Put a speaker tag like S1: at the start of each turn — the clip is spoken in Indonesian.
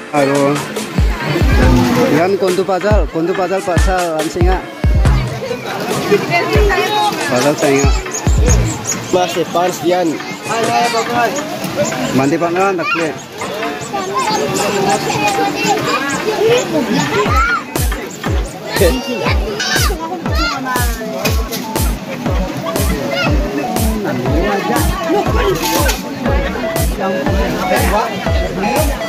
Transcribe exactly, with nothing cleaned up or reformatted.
S1: Aduh. Yan kontu pajal, kontu pajal pasal ansinga. Pajal singa.
S2: Mas depan sekian.
S1: Mandi pangan takle.
S3: Yang